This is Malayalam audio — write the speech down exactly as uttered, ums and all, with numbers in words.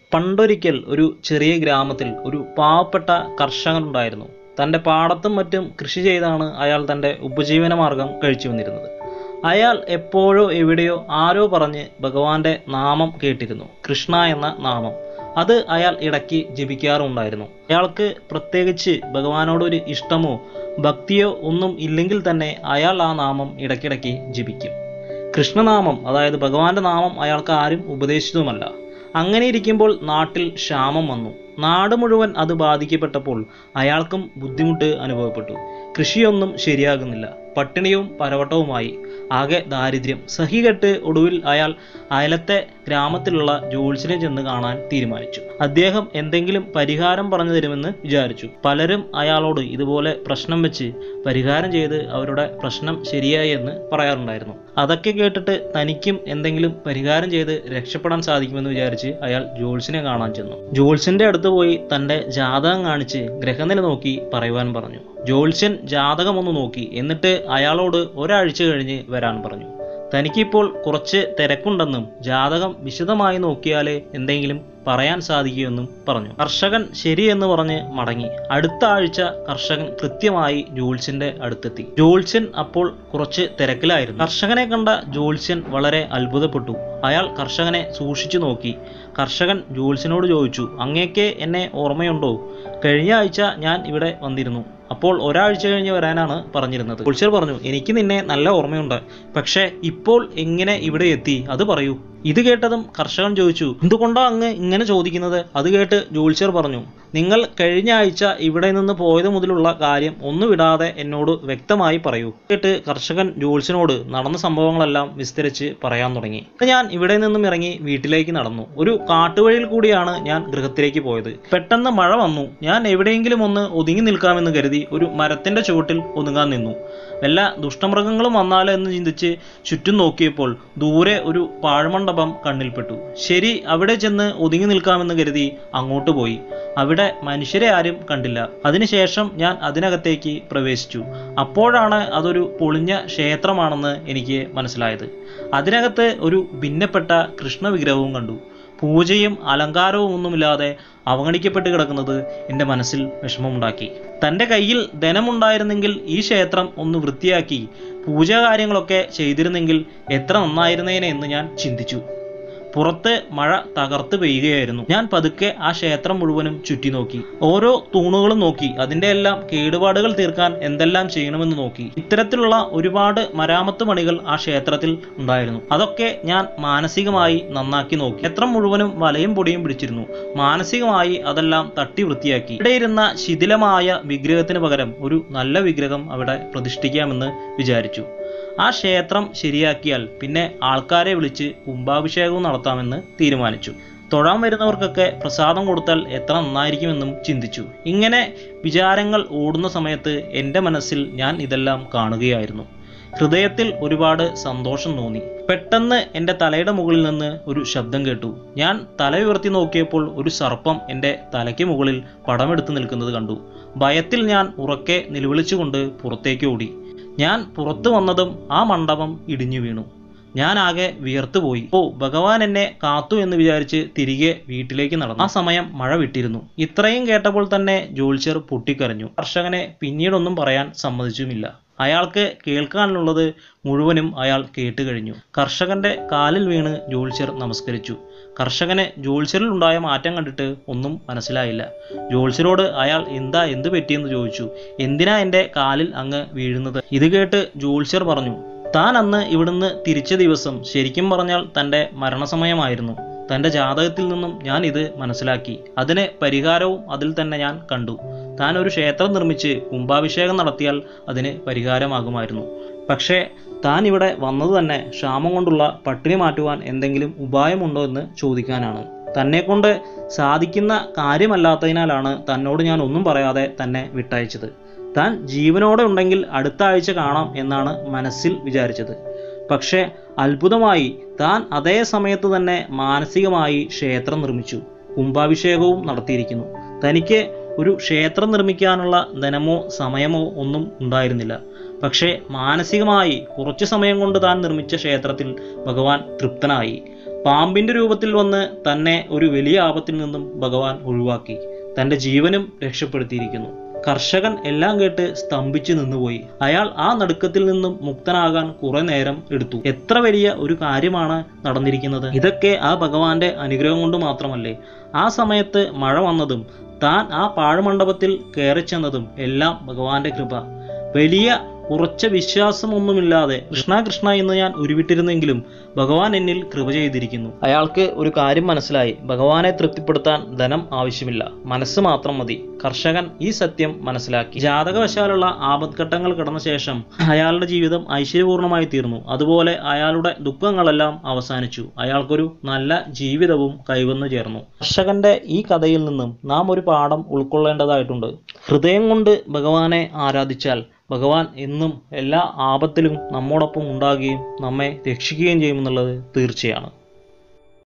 പണ്ടൊരിക്കൽ ഒരു ചെറിയ ഗ്രാമത്തിൽ ഒരു പാവപ്പെട്ട കർഷകനുണ്ടായിരുന്നു. തൻ്റെ പാടത്തും മറ്റും കൃഷി ചെയ്താണ് അയാൾ തൻ്റെ ഉപജീവനമാർഗം കഴിച്ചു വന്നിരുന്നത്. അയാൾ എപ്പോഴോ എവിടെയോ ആരോ പറഞ്ഞ് ഭഗവാന്റെ നാമം കേട്ടിരുന്നു, കൃഷ്ണ എന്ന നാമം. അത് അയാൾ ഇടയ്ക്ക് ജപിക്കാറുണ്ടായിരുന്നു. അയാൾക്ക് പ്രത്യേകിച്ച് ഭഗവാനോടൊരു ഇഷ്ടമോ ഭക്തിയോ ഒന്നും ഇല്ലെങ്കിൽ തന്നെ അയാൾ ആ നാമം ഇടയ്ക്കിടയ്ക്ക് ജപിക്കും. കൃഷ്ണനാമം, അതായത് ഭഗവാന്റെ നാമം അയാൾക്ക് ആരും ഉപദേശിച്ചതുമല്ല. അങ്ങനെ ഇരിക്കുമ്പോൾ നാട്ടിൽ ക്ഷാമം വന്നു. നാട് മുഴുവൻ അത് ബാധിക്കപ്പെട്ടപ്പോൾ അയാൾക്കും ബുദ്ധിമുട്ട് അനുഭവപ്പെട്ടു. കൃഷിയൊന്നും ശരിയാകുന്നില്ല. പട്ടിണിയും പരവട്ടവുമായി. ആകെ ദാരിദ്ര്യം സഹികെട്ട് ഒടുവിൽ അയാൾ അയലത്തെ ഗ്രാമത്തിലുള്ള ജ്യോത്സ്യനെ ചെന്ന് കാണാൻ തീരുമാനിച്ചു. അദ്ദേഹം എന്തെങ്കിലും പരിഹാരം പറഞ്ഞു തരുമെന്ന് വിചാരിച്ചു. പലരും അയാളോട് ഇതുപോലെ പ്രശ്നം വെച്ച് പരിഹാരം ചെയ്ത് അവരുടെ പ്രശ്നം ശരിയായി എന്ന് പറയാറുണ്ടായിരുന്നു. അതൊക്കെ കേട്ടിട്ട് തനിക്കും എന്തെങ്കിലും പരിഹാരം ചെയ്ത് രക്ഷപ്പെടാൻ സാധിക്കുമെന്ന് വിചാരിച്ച് അയാൾ ജ്യോത്സ്യനെ കാണാൻ ചെന്നു. ജ്യോത്സ്യന്റെ അടുത്ത് പോയി തൻ്റെ ജാതകം കാണിച്ച് ഗ്രഹനില നോക്കി പറയുവാൻ പറഞ്ഞു. ജ്യോത്സ്യൻ ജാതകം ഒന്ന് നോക്കി എന്നിട്ട് അയാളോട് ഒരാഴ്ച കഴിഞ്ഞ് വരാൻ പറഞ്ഞു. തനിക്കിപ്പോൾ കുറച്ച് തിരക്കുണ്ടെന്നും ജാതകം വിശദമായി നോക്കിയാലേ എന്തെങ്കിലും പറയാൻ സാധിക്കുമെന്നും പറഞ്ഞു. കർഷകൻ ശരിയെന്ന് പറഞ്ഞ് മടങ്ങി. അടുത്ത ആഴ്ച കർഷകൻ കൃത്യമായി ജ്യോത്സ്യന്റെ അടുത്തെത്തി. ജ്യോത്സ്യൻ അപ്പോൾ കുറച്ച് തിരക്കിലായിരുന്നു. കർഷകനെ കണ്ട ജ്യോത്സ്യൻ വളരെ അത്ഭുതപ്പെട്ടു. അയാൾ കർഷകനെ സൂക്ഷിച്ചു നോക്കി. കർഷകൻ ജ്യോത്സ്യനോട് ചോദിച്ചു, അങ്ങേക്ക് എന്നെ ഓർമ്മയുണ്ടോ? കഴിഞ്ഞ ആഴ്ച ഞാൻ ഇവിടെ വന്നിരുന്നു. അപ്പോൾ ഒരാഴ്ച കഴിഞ്ഞ് വരാനാണ് പറഞ്ഞിരുന്നത്. ജ്യോത്സ്യർ പറഞ്ഞു, എനിക്ക് നിന്നെ നല്ല ഓർമ്മയുണ്ട്. പക്ഷേ ഇപ്പോൾ എങ്ങനെ ഇവിടെ എത്തി അത് പറയൂ. ഇത് കേട്ടതും കർഷകൻ ചോദിച്ചു, എന്തുകൊണ്ടാ അങ്ങ് ഇങ്ങനെ ചോദിക്കുന്നത്? അത് കേട്ട് ജ്യോത്സ്യർ പറഞ്ഞു, നിങ്ങൾ കഴിഞ്ഞ ആഴ്ച ഇവിടെ നിന്ന് പോയത് മുതലുള്ള കാര്യം ഒന്നു വിടാതെ എന്നോട് വ്യക്തമായി പറയൂ. കേട്ട് കർഷകൻ ജ്യോത്സ്യനോട് നടന്ന സംഭവങ്ങളെല്ലാം വിസ്തരിച്ച് പറയാൻ തുടങ്ങി. ഞാൻ ഇവിടെ നിന്നും ഇറങ്ങി വീട്ടിലേക്ക് നടന്നു. ഒരു കാട്ടുവഴിയിൽ കൂടിയാണ് ഞാൻ ഗൃഹത്തിലേക്ക് പോയത്. പെട്ടെന്ന് മഴ വന്നു. ഞാൻ എവിടെയെങ്കിലും ഒന്ന് ഒതുങ്ങി നിൽക്കാമെന്ന് കരുതി ഒരു മരത്തിന്റെ ചുവട്ടിൽ ഒതുങ്ങാൻ നിന്നു. വല്ല ദുഷ്ടമൃഗങ്ങളും വന്നാലോ എന്ന് ചിന്തിച്ച് ചുറ്റും നോക്കിയപ്പോൾ ദൂരെ ഒരു പാഴ്മണ്ഡപം കണ്ണിൽപ്പെട്ടു. ശരി, അവിടെ ചെന്ന് ഒതുങ്ങി നിൽക്കാമെന്ന് കരുതി അങ്ങോട്ട് പോയി. അവിടെ മനുഷ്യരെ ആരും കണ്ടില്ല. അതിനുശേഷം ഞാൻ അതിനകത്തേക്ക് പ്രവേശിച്ചു. അപ്പോഴാണ് അതൊരു പൊളിഞ്ഞ ക്ഷേത്രമാണെന്ന് എനിക്ക് മനസ്സിലായത്. അതിനകത്ത് ഒരു ഭിന്നപ്പെട്ട കൃഷ്ണ വിഗ്രഹവും കണ്ടു. പൂജയും അലങ്കാരവും ഒന്നുമില്ലാതെ അവഗണിക്കപ്പെട്ട് കിടക്കുന്നത് എൻ്റെ മനസ്സിൽ വിഷമമുണ്ടാക്കി. തൻ്റെ കയ്യിൽ ധനമുണ്ടായിരുന്നെങ്കിൽ ഈ ക്ഷേത്രം ഒന്ന് വൃത്തിയാക്കി പൂജാ കാര്യങ്ങളൊക്കെ ചെയ്തിരുന്നെങ്കിൽ എത്ര നന്നായിരുന്നേനെ എന്ന് ഞാൻ ചിന്തിച്ചു. പുറത്ത് മഴ തകർത്ത് പെയ്യുകയായിരുന്നു. ഞാൻ പതുക്കെ ആ ക്ഷേത്രം മുഴുവനും ചുറ്റി നോക്കി. ഓരോ തൂണുകളും നോക്കി. അതിൻ്റെ എല്ലാം കേടുപാടുകൾ തീർക്കാൻ എന്തെല്ലാം ചെയ്യണമെന്ന് നോക്കി. ഇത്തരത്തിലുള്ള ഒരുപാട് മരാമത്ത് പണികൾ ആ ക്ഷേത്രത്തിൽ ഉണ്ടായിരുന്നു. അതൊക്കെ ഞാൻ മാനസികമായി നന്നാക്കി നോക്കി. ക്ഷേത്രം മുഴുവനും വലയും പൊടിയും പിടിച്ചിരുന്നു. മാനസികമായി അതെല്ലാം തട്ടി വൃത്തിയാക്കി. ഇവിടെ ഇരുന്ന ശിഥിലമായ വിഗ്രഹത്തിന് പകരം ഒരു നല്ല വിഗ്രഹം അവിടെ പ്രതിഷ്ഠിക്കാമെന്ന് വിചാരിച്ചു. ആ ക്ഷേത്രം ശരിയാക്കിയാൽ പിന്നെ ആൾക്കാരെ വിളിച്ച് കുംഭാഭിഷേകവും നടത്താമെന്ന് തീരുമാനിച്ചു. തൊഴാൻ വരുന്നവർക്കൊക്കെ പ്രസാദം കൊടുത്താൽ എത്ര നന്നായിരിക്കുമെന്നും ചിന്തിച്ചു. ഇങ്ങനെ വിചാരങ്ങൾ ഓടുന്ന സമയത്ത് എൻ്റെ മനസ്സിൽ ഞാൻ ഇതെല്ലാം കാണുകയായിരുന്നു. ഹൃദയത്തിൽ ഒരുപാട് സന്തോഷം തോന്നി. പെട്ടെന്ന് എൻ്റെ തലയുടെ മുകളിൽ നിന്ന് ഒരു ശബ്ദം കേട്ടു. ഞാൻ തല ഉയർത്തി നോക്കിയപ്പോൾ ഒരു സർപ്പം എൻ്റെ തലയ്ക്ക് മുകളിൽ പടമെടുത്ത് നിൽക്കുന്നത് കണ്ടു. ഭയത്തിൽ ഞാൻ ഉറക്കെ നിലവിളിച്ചുകൊണ്ട് പുറത്തേക്ക് ഓടി. ഞാൻ പുറത്തു വന്നതും ആ മണ്ഡപം ഇടിഞ്ഞു വീണു. ഞാൻ ആകെ വിയർത്തുപോയി. ഓ, ഭഗവാൻ എന്നെ കാത്തു എന്ന് വിചാരിച്ച് തിരികെ വീട്ടിലേക്ക് നടന്നു. ആ സമയം മഴ വിട്ടിരുന്നു. ഇത്രയും കേട്ടപ്പോൾ തന്നെ ജ്യോത്സ്യർ പൊട്ടിക്കരഞ്ഞു. കർഷകനെ പിന്നീടൊന്നും പറയാൻ സമ്മതിച്ചുമില്ല. അയാൾക്ക് കേൾക്കാനുള്ളത് മുഴുവനും അയാൾ കേട്ട് കഴിഞ്ഞു. കർഷകന്റെ കാലിൽ വീണ് ജ്യോത്സ്യർ നമസ്കരിച്ചു. കർഷകന് ജ്യോത്സ്യരിൽ ഉണ്ടായ മാറ്റം കണ്ടിട്ട് ഒന്നും മനസ്സിലായില്ല. ജ്യോത്സ്യരോട് അയാൾ എന്താ എന്ത് പറ്റിയെന്ന് ചോദിച്ചു. എന്തിനാ എൻ്റെ കാലിൽ അങ്ങ് വീഴുന്നത്? ഇത് കേട്ട് ജ്യോത്സ്യർ പറഞ്ഞു, താൻ അന്ന് ഇവിടുന്ന് തിരിച്ച ദിവസം ശരിക്കും പറഞ്ഞാൽ തൻ്റെ മരണസമയമായിരുന്നു. തൻ്റെ ജാതകത്തിൽ നിന്നും ഞാൻ ഇത് മനസ്സിലാക്കി. അതിന് പരിഹാരവും അതിൽ തന്നെ ഞാൻ കണ്ടു. താൻ ഒരു ക്ഷേത്രം നിർമ്മിച്ച് കുംഭാഭിഷേകം നടത്തിയാൽ അതിന് പരിഹാരമാകുമായിരുന്നു. പക്ഷേ താൻ ഇവിടെ വന്നത് തന്നെ ക്ഷാമം കൊണ്ടുള്ള പട്ടിണി മാറ്റുവാൻ എന്തെങ്കിലും ഉപായമുണ്ടോ എന്ന് ചോദിക്കാനാണ്. തന്നെ കൊണ്ട് സാധിക്കുന്ന കാര്യമല്ലാത്തതിനാലാണ് തന്നോട് ഞാൻ ഒന്നും പറയാതെ തന്നെ വിട്ടയച്ചത്. താൻ ജീവനോടെ ഉണ്ടെങ്കിൽ അടുത്ത ആഴ്ച കാണാം എന്നാണ് മനസ്സിൽ വിചാരിച്ചത്. പക്ഷേ അത്ഭുതമായി താൻ അതേ സമയത്ത് തന്നെ മാനസികമായി ക്ഷേത്രം നിർമ്മിച്ചു. കുംഭാഭിഷേകവും നടത്തിയിരിക്കുന്നു. തനിക്ക് ഒരു ക്ഷേത്രം നിർമ്മിക്കാനുള്ള ധനമോ സമയമോ ഒന്നും ഉണ്ടായിരുന്നില്ല. പക്ഷേ മാനസികമായി കുറച്ചു സമയം കൊണ്ട് താൻ നിർമ്മിച്ച ക്ഷേത്രത്തിൽ ഭഗവാൻ തൃപ്തനായി. പാമ്പിന്റെ രൂപത്തിൽ വന്ന് തന്നെ ഒരു വലിയ ആപത്തിൽ നിന്നും ഭഗവാൻ ഒഴിവാക്കി തന്റെ ജീവനും രക്ഷപ്പെടുത്തിയിരിക്കുന്നു. കർഷകൻ എല്ലാം കേട്ട് സ്തംഭിച്ചു നിന്നുപോയി. അയാൾ ആ നടുക്കത്തിൽ നിന്നും മുക്തനാകാൻ കുറെ നേരം എടുത്തു. എത്ര വലിയ ഒരു കാര്യമാണ് നടന്നിരിക്കുന്നത്! ഇതൊക്കെ ആ ഭഗവാന്റെ അനുഗ്രഹം കൊണ്ട് മാത്രമല്ലേ? ആ സമയത്ത് മഴ വന്നതും താൻ ആ പാഴ്മണ്ഡപത്തിൽ കയറിച്ചെന്നതും എല്ലാം ഭഗവാന്റെ കൃപ. വലിയ ഉറച്ച വിശ്വാസമൊന്നുമില്ലാതെ കൃഷ്ണ കൃഷ്ണ എന്ന് ഞാൻ ഉരുവിട്ടിരുന്നെങ്കിലും ഭഗവാൻ എന്നിൽ കൃപ ചെയ്തിരിക്കുന്നു. അയാൾക്ക് ഒരു കാര്യം മനസ്സിലായി. ഭഗവാനെ തൃപ്തിപ്പെടുത്താൻ ധനം ആവശ്യമില്ല, മനസ്സ് മാത്രം മതി. കർഷകൻ ഈ സത്യം മനസ്സിലാക്കി. ജാതകവശാലുള്ള ആപത്ഘട്ടങ്ങൾ കടന്ന ശേഷം അയാളുടെ ജീവിതം ഐശ്വര്യപൂർണമായി തീർന്നു. അതുപോലെ അയാളുടെ ദുഃഖങ്ങളെല്ലാം അവസാനിച്ചു. അയാൾക്കൊരു നല്ല ജീവിതവും കൈവന്നു ചേർന്നു. കർഷകന്റെ ഈ കഥയിൽ നിന്നും നാം ഒരു പാഠം ഉൾക്കൊള്ളേണ്ടതായിട്ടുണ്ട്. ഹൃദയം കൊണ്ട് ഭഗവാനെ ആരാധിച്ചാൽ ഭഗവാൻ എന്നും എല്ലാ ആപത്തിലും നമ്മോടൊപ്പം ഉണ്ടാകുകയും നമ്മെ രക്ഷിക്കുകയും ചെയ്യുമെന്നുള്ളത് തീർച്ചയാണ്.